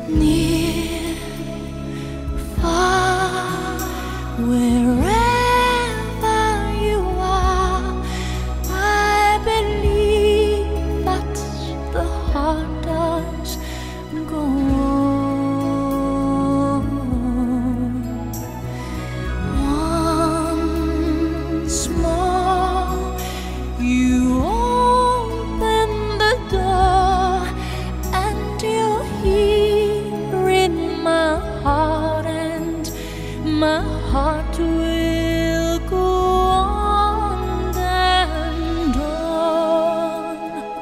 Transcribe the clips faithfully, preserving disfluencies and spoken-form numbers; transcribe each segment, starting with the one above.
near, far, wherever you are. I believe that the heart does go on. Once more, you open the door, and you're here in my heart, and my heart will go on and on.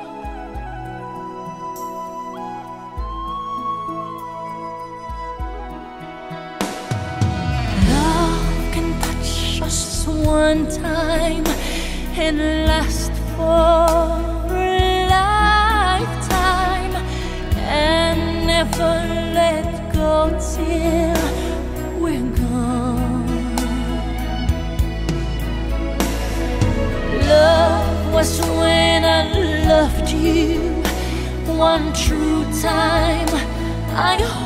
Love can touch us one time and last for a lifetime, and never let go till we're gone. Love was when I loved you one true time. I